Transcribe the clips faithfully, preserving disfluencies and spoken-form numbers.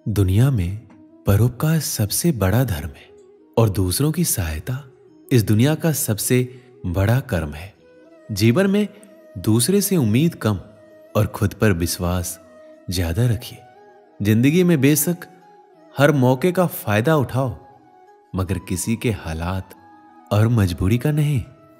दुनिया में परोपकार सबसे बड़ा धर्म है और दूसरों की सहायता इस दुनिया का सबसे बड़ा कर्म है। जीवन में दूसरे से उम्मीद कम और खुद पर विश्वास ज्यादा रखिए। जिंदगी में बेशक हर मौके का फायदा उठाओ, मगर किसी के हालात और मजबूरी का नहीं।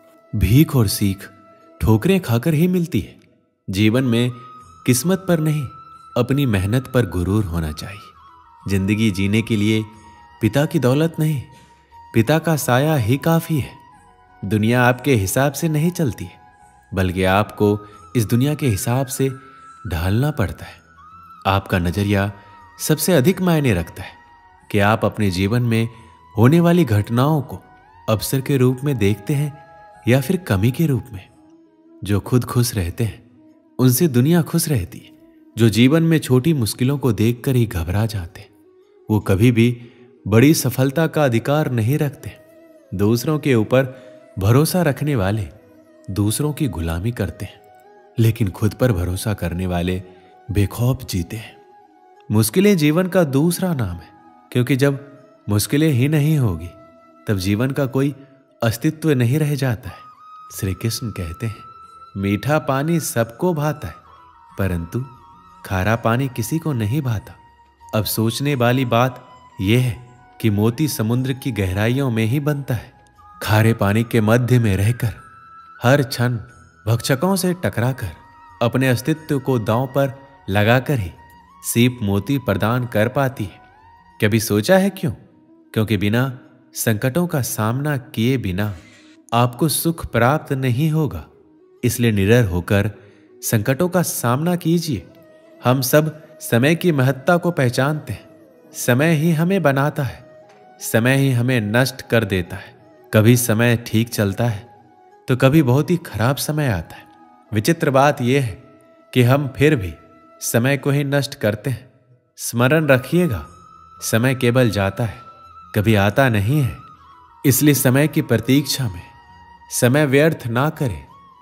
भीख और सीख ठोकरें खाकर ही मिलती है। जीवन में किस्मत पर नहीं, अपनी मेहनत पर गुरूर होना चाहिए। जिंदगी जीने के लिए पिता की दौलत नहीं, पिता का साया ही काफी है। दुनिया आपके हिसाब से नहीं चलती है, बल्कि आपको इस दुनिया के हिसाब से ढालना पड़ता है। आपका नजरिया सबसे अधिक मायने रखता है कि आप अपने जीवन में होने वाली घटनाओं को अवसर के रूप में देखते हैं या फिर कमी के रूप में। जो खुद खुश रहते हैं उनसे दुनिया खुश रहती है। जो जीवन में छोटी मुश्किलों को देखकर ही घबरा जाते हैं वो कभी भी बड़ी सफलता का अधिकार नहीं रखते। दूसरों के ऊपर भरोसा रखने वाले दूसरों की गुलामी करते हैं, लेकिन खुद पर भरोसा करने वाले बेखौफ जीते हैं। मुश्किलें जीवन का दूसरा नाम है, क्योंकि जब मुश्किलें ही नहीं होगी तब जीवन का कोई अस्तित्व नहीं रह जाता है। श्री कृष्ण कहते हैं, मीठा पानी सबको भाता है, परंतु खारा पानी किसी को नहीं भाता। अब सोचने वाली बात यह है कि मोती समुद्र की गहराइयों में ही बनता है। खारे पानी के मध्य में रहकर हर क्षण भक्षकों से टकराकर अपने अस्तित्व को दांव पर लगाकर ही सीप मोती प्रदान कर पाती है। कभी सोचा है क्यों? क्योंकि बिना संकटों का सामना किए बिना आपको सुख प्राप्त नहीं होगा। इसलिए निडर होकर संकटों का सामना कीजिए। हम सब समय की महत्ता को पहचानते हैं। समय ही हमें बनाता है, समय ही हमें नष्ट कर देता है। कभी समय ठीक चलता है तो कभी बहुत ही खराब समय आता है। विचित्र बात यह है कि हम फिर भी समय को ही नष्ट करते हैं। स्मरण रखिएगा, समय केवल जाता है, कभी आता नहीं है। इसलिए समय की प्रतीक्षा में समय व्यर्थ ना करें।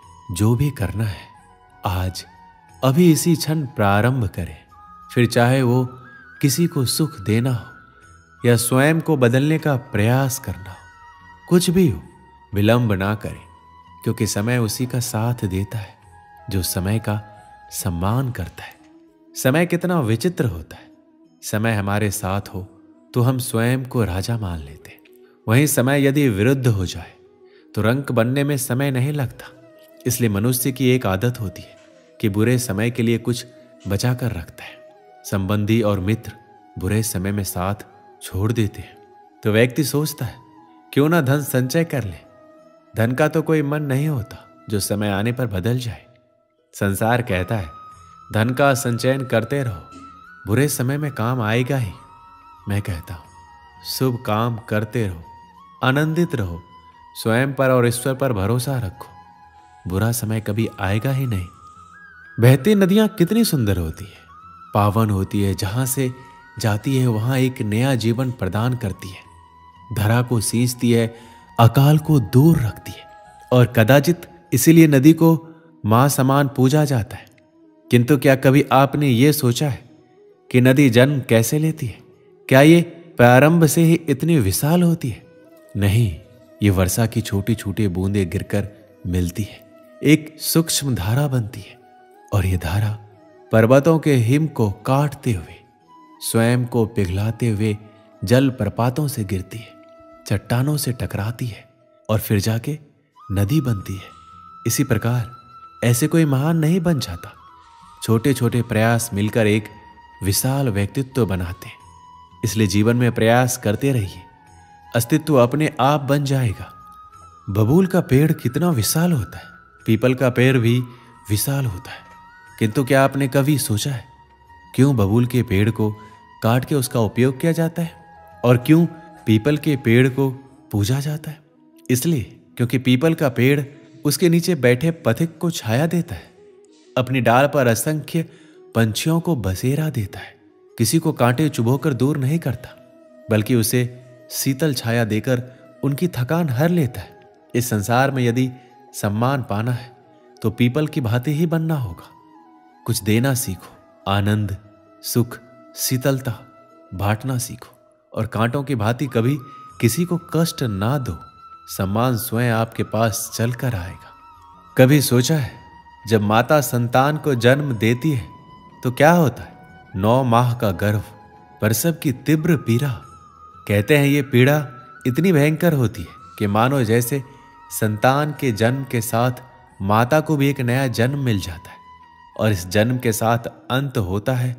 जो भी करना है आज अभी इसी क्षण प्रारंभ करें। फिर चाहे वो किसी को सुख देना हो या स्वयं को बदलने का प्रयास करना हो, कुछ भी हो, विलंब ना करें, क्योंकि समय उसी का साथ देता है जो समय का सम्मान करता है। समय कितना विचित्र होता है। समय हमारे साथ हो तो हम स्वयं को राजा मान लेते हैं। वहीं समय यदि विरुद्ध हो जाए तो रंक बनने में समय नहीं लगता। इसलिए मनुष्य की एक आदत होती है कि बुरे समय के लिए कुछ बचा कर रखता है। संबंधी और मित्र बुरे समय में साथ छोड़ देते हैं तो व्यक्ति सोचता है क्यों ना धन संचय कर ले। धन का तो कोई मन नहीं होता जो समय आने पर बदल जाए। संसार कहता है धन का संचयन करते रहो, बुरे समय में काम आएगा ही। मैं कहता हूं शुभ काम करते रहो, आनंदित रहो, स्वयं पर और ईश्वर पर भरोसा रखो। बुरा समय कभी आएगा ही नहीं। बहती नदियां कितनी सुंदर होती है, पावन होती है। जहां से जाती है वहां एक नया जीवन प्रदान करती है। धरा को सींचती है, अकाल को दूर रखती है, और कदाचित इसीलिए नदी को मां समान पूजा जाता है। किंतु क्या कभी आपने ये सोचा है कि नदी जन्म कैसे लेती है? क्या ये प्रारंभ से ही इतनी विशाल होती है? नहीं, ये वर्षा की छोटी छोटी बूंदें गिरकर मिलती है, एक सूक्ष्म धारा बनती है, और ये धारा पर्वतों के हिम को काटते हुए, स्वयं को पिघलाते हुए जल प्रपातों से गिरती है, चट्टानों से टकराती है और फिर जाके नदी बनती है। इसी प्रकार ऐसे कोई महान नहीं बन जाता। छोटे छोटे प्रयास मिलकर एक विशाल व्यक्तित्व बनाते हैं। इसलिए जीवन में प्रयास करते रहिए, अस्तित्व अपने आप बन जाएगा। बबूल का पेड़ कितना विशाल होता है, पीपल का पेड़ भी विशाल होता है। किंतु क्या आपने कभी सोचा है क्यों बबूल के पेड़ को काट के उसका उपयोग किया जाता है और क्यों पीपल के पेड़ को पूजा जाता है? इसलिए क्योंकि पीपल का पेड़ उसके नीचे बैठे पथिक को छाया देता है, अपनी डाल पर असंख्य पंछियों को बसेरा देता है, किसी को कांटे चुभोकर दूर नहीं करता, बल्कि उसे शीतल छाया देकर उनकी थकान हर लेता है। इस संसार में यदि सम्मान पाना है तो पीपल की भांति ही बनना होगा। कुछ देना सीखो, आनंद, सुख, शीतलता बांटना सीखो और कांटों की भांति कभी किसी को कष्ट ना दो। सम्मान स्वयं आपके पास चलकर आएगा। कभी सोचा है जब माता संतान को जन्म देती है तो क्या होता है? नौ माह का गर्भ, प्रसव की तीव्र पीड़ा। कहते हैं ये पीड़ा इतनी भयंकर होती है कि मानो जैसे संतान के जन्म के साथ माता को भी एक नया जन्म मिल जाता है और इस जन्म के साथ अंत होता है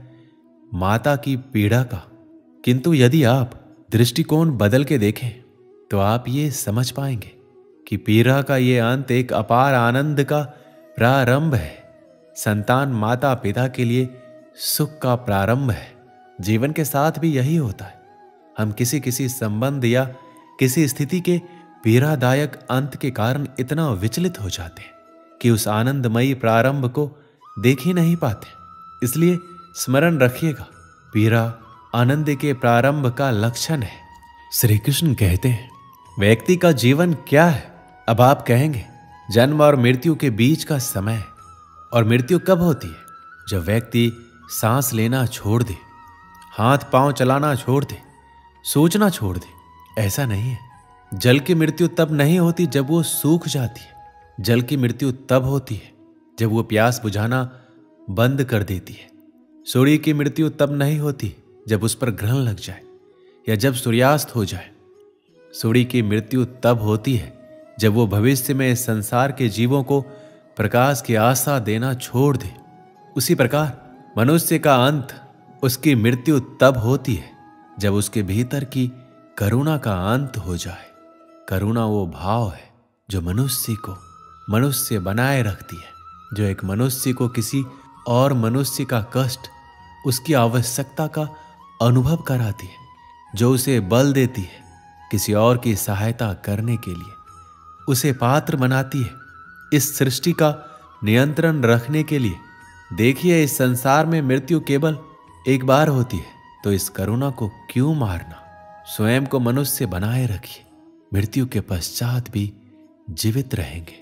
माता की पीड़ा का। किंतु यदि आप दृष्टिकोण बदल के देखें तो आप ये समझ पाएंगे कि पीड़ा का ये अंत एक अपार आनंद का प्रारंभ है। संतान माता पिता के लिए सुख का प्रारंभ है। जीवन के साथ भी यही होता है। हम किसी किसी संबंध या किसी स्थिति के पीड़ादायक अंत के कारण इतना विचलित हो जाते हैं कि उस आनंदमयी प्रारंभ को देख ही नहीं पाते। इसलिए स्मरण रखिएगा, पीड़ा आनंद के प्रारंभ का लक्षण है। श्री कृष्ण कहते हैं, व्यक्ति का जीवन क्या है? अब आप कहेंगे जन्म और मृत्यु के बीच का समय। और मृत्यु कब होती है? जब व्यक्ति सांस लेना छोड़ दे, हाथ पांव चलाना छोड़ दे, सोचना छोड़ दे। ऐसा नहीं है। जल की मृत्यु तब नहीं होती जब वो सूख जाती है। जल की मृत्यु तब होती है जब वो प्यास बुझाना बंद कर देती है। सूर्य की मृत्यु तब नहीं होती जब उस पर ग्रहण लग जाए या जब सूर्यास्त हो जाए। सूर्य की मृत्यु तब होती है जब वो भविष्य में संसार के जीवों को प्रकाश की आशा देना छोड़ दे। उसी प्रकार मनुष्य का अंत, उसकी मृत्यु तब होती है जब उसके भीतर की करुणा का अंत हो जाए। करुणा वो भाव है जो मनुष्य को मनुष्य बनाए रखती है, जो एक मनुष्य को किसी और मनुष्य का कष्ट, उसकी आवश्यकता का अनुभव कराती है, जो उसे बल देती है किसी और की सहायता करने के लिए, उसे पात्र बनाती है इस सृष्टि का नियंत्रण रखने के लिए। देखिए, इस संसार में मृत्यु केवल एक बार होती है, तो इस करुणा को क्यों मारना? स्वयं को मनुष्य बनाए रखिए, मृत्यु के पश्चात भी जीवित रहेंगे।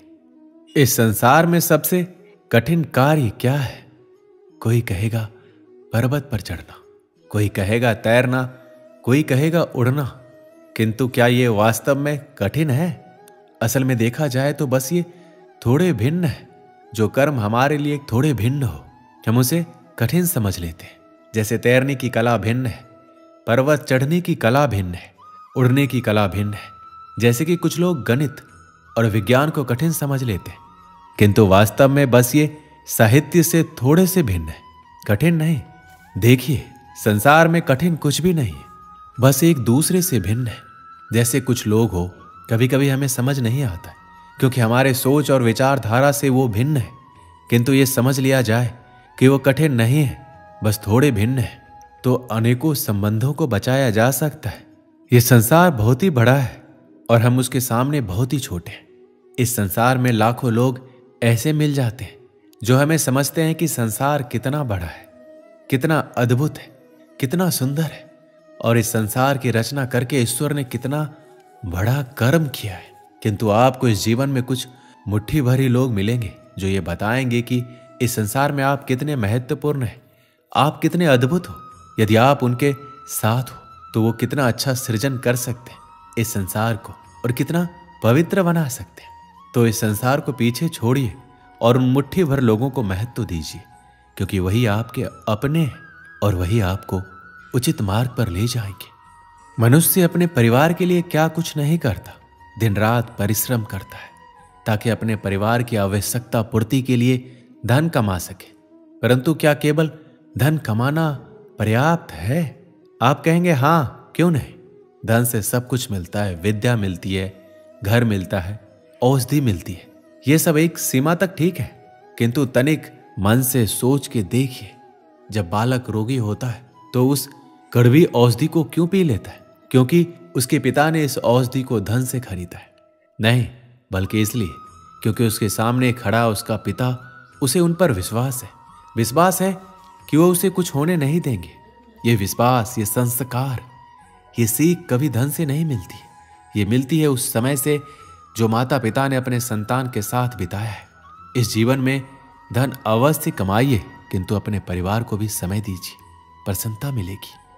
इस संसार में सबसे कठिन कार्य क्या है? कोई कहेगा पर्वत पर चढ़ना, कोई कहेगा तैरना, कोई कहेगा उड़ना। किंतु क्या ये वास्तव में कठिन है? असल में देखा जाए तो बस ये थोड़े भिन्न है। जो कर्म हमारे लिए थोड़े भिन्न हो, हम उसे कठिन समझ लेते हैं। जैसे तैरने की कला भिन्न है, पर्वत चढ़ने की कला भिन्न है, उड़ने की कला भिन्न है। जैसे कि कुछ लोग गणित और विज्ञान को कठिन समझ लेते हैं, किंतु वास्तव में बस ये साहित्य से थोड़े से भिन्न है, कठिन नहीं। देखिए, संसार में कठिन कुछ भी नहीं है, बस एक दूसरे से भिन्न है। जैसे कुछ लोग हो, कभी कभी हमें समझ नहीं आता है, क्योंकि हमारे सोच और विचारधारा से वो भिन्न है। किंतु ये समझ लिया जाए कि वो कठिन नहीं है, बस थोड़े भिन्न है, तो अनेकों संबंधों को बचाया जा सकता है। ये संसार बहुत ही बड़ा है और हम उसके सामने बहुत ही छोटे हैं। इस संसार में लाखों लोग ऐसे मिल जाते हैं जो हमें समझते हैं कि संसार कितना बड़ा है, कितना अद्भुत है, कितना सुंदर है, और इस संसार की रचना करके ईश्वर ने कितना बड़ा कर्म किया है। किंतु आपको इस जीवन में कुछ मुट्ठी भरी लोग मिलेंगे जो ये बताएंगे कि इस संसार में आप कितने महत्वपूर्ण हैं, आप कितने अद्भुत हो। यदि आप उनके साथ हो तो वो कितना अच्छा सृजन कर सकते हैं इस संसार को, और कितना पवित्र बना सकते हैं। तो इस संसार को पीछे छोड़िए और उन मुट्ठी भर लोगों को महत्व दीजिए, क्योंकि वही आपके अपने हैं और वही आपको उचित मार्ग पर ले जाएंगे। मनुष्य अपने परिवार के लिए क्या कुछ नहीं करता, दिन रात परिश्रम करता है ताकि अपने परिवार की आवश्यकता पूर्ति के लिए धन कमा सके। परंतु क्या केवल धन कमाना पर्याप्त है? आप कहेंगे हाँ, क्यों नहीं। धन से सब कुछ मिलता है, विद्या मिलती है, घर मिलता है, औषधि मिलती है, ये सब एक सीमा तक ठीक है। किंतु तनिक मन से सोच के देखिए, जब बालक रोगी होता है तो उस कड़वी औषधि को क्यों पी लेता है? क्योंकि उसके पिता ने इस औषधि को धन से खरीदा है? नहीं, बल्कि इसलिए क्योंकि उसके सामने खड़ा उसका पिता, उसे उन पर विश्वास है। विश्वास है कि वो उसे कुछ होने नहीं देंगे। ये विश्वास, ये संस्कार, ये सीख कभी धन से नहीं मिलती। ये मिलती है उस समय से जो माता पिता ने अपने संतान के साथ बिताया है। इस जीवन में धन अवश्य कमाइए, किंतु अपने परिवार को भी समय दीजिए, प्रसन्नता मिलेगी।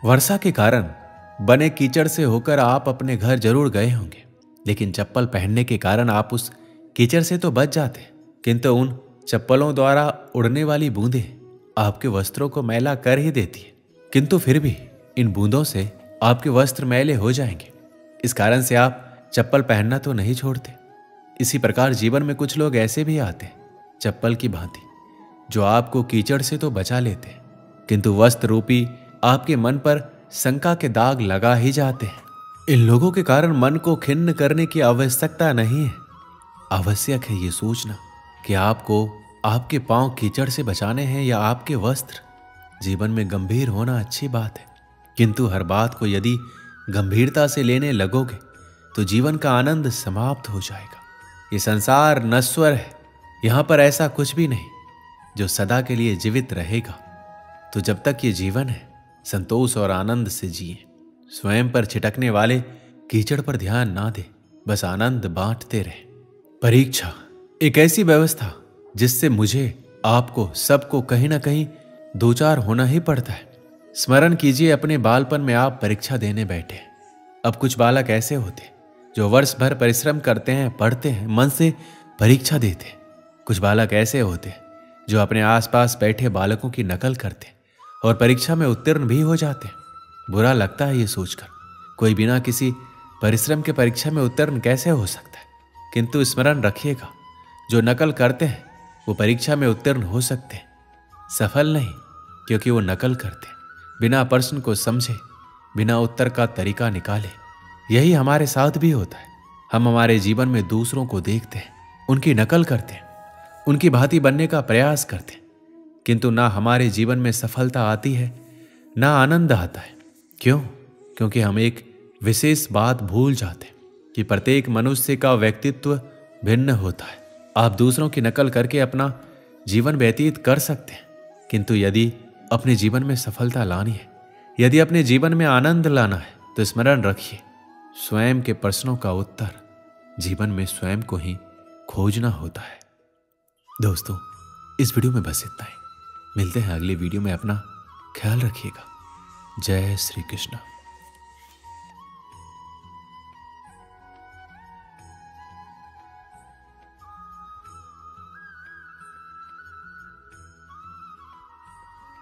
वर्षा के कारण बने कीचड़ से होकर आप अपने घर जरूर गए होंगे, लेकिन चप्पल पहनने के कारण आप उस कीचड़ से तो बच जाते, किंतु उन चप्पलों द्वारा उड़ने वाली बूंदें आपके वस्त्रों को मैला कर ही देती है। किंतु फिर भी इन बूंदों से आपके वस्त्र मैले हो जाएंगे। इस कारण से आप चप्पल पहनना तो नहीं छोड़ते। इसी प्रकार जीवन में कुछ लोग ऐसे भी आते हैं चप्पल की भांति, जो आपको कीचड़ से तो बचा लेते हैं, किंतु वस्त्र रूपी आपके मन पर शंका के दाग लगा ही जाते हैं। इन लोगों के कारण मन को खिन्न करने की आवश्यकता नहीं है। आवश्यक है ये सोचना कि आपको आपके पांव कीचड़ से बचाने हैं या आपके वस्त्र। जीवन में गंभीर होना अच्छी बात है, किंतु हर बात को यदि गंभीरता से लेने लगोगे तो जीवन का आनंद समाप्त हो जाएगा। ये संसार नश्वर है, यहां पर ऐसा कुछ भी नहीं जो सदा के लिए जीवित रहेगा। तो जब तक ये जीवन है, संतोष और आनंद से जिए। स्वयं पर छिटकने वाले कीचड़ पर ध्यान ना दे, बस आनंद बांटते रहे। परीक्षा एक ऐसी व्यवस्था जिससे मुझे, आपको, सबको कहीं ना कहीं दो चार होना ही पड़ता है। स्मरण कीजिए, अपने बालपन में आप परीक्षा देने बैठे। अब कुछ बालक ऐसे होते जो वर्ष भर परिश्रम करते हैं, पढ़ते हैं, मन से परीक्षा देते हैं। कुछ बालक ऐसे होते जो अपने आसपास बैठे बालकों की नकल करते और परीक्षा में उत्तीर्ण भी हो जाते। बुरा लगता है ये सोचकर, कोई बिना किसी परिश्रम के परीक्षा में उत्तीर्ण कैसे हो सकता है। किंतु स्मरण रखिएगा, जो नकल करते हैं वो परीक्षा में उत्तीर्ण हो सकते हैं, सफल नहीं, क्योंकि वो नकल करते हैं, बिना प्रश्न को समझे, बिना उत्तर का तरीका निकाले। यही हमारे साथ भी होता है। हम हमारे जीवन में दूसरों को देखते हैं, उनकी नकल करते हैं, उनकी भांति बनने का प्रयास करते हैं, किंतु ना हमारे जीवन में सफलता आती है, ना आनंद आता है। क्यों? क्योंकि हम एक विशेष बात भूल जाते हैं कि प्रत्येक मनुष्य का व्यक्तित्व भिन्न होता है। आप दूसरों की नकल करके अपना जीवन व्यतीत कर सकते हैं, किंतु यदि अपने जीवन में सफलता लानी है, यदि अपने जीवन में आनंद लाना है, तो स्मरण रखिए, स्वयं के प्रश्नों का उत्तर जीवन में स्वयं को ही खोजना होता है। दोस्तों, इस वीडियो में बस इतना ही। मिलते हैं अगली वीडियो में। अपना ख्याल रखिएगा। जय श्री कृष्ण।